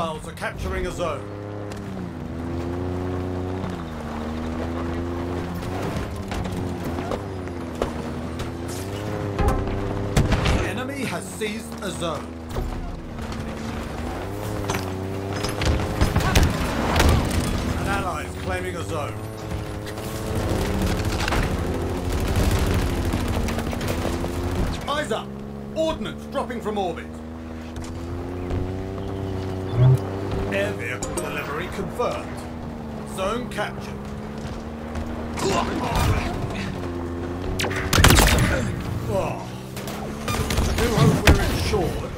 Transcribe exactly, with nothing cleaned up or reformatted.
Hostiles are capturing a zone. The enemy has seized a zone. An ally is claiming a zone. Eyes up! Ordnance dropping from orbit. Air vehicle delivery confirmed. Zone captured. Oh. I do hope we're insured.